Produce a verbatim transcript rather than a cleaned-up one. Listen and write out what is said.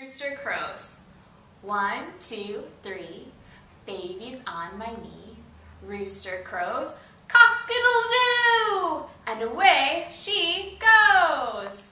Rooster Crows. One, two, three. Baby's on my knee. Rooster crows, cock-a-doodle-doo! And away she goes.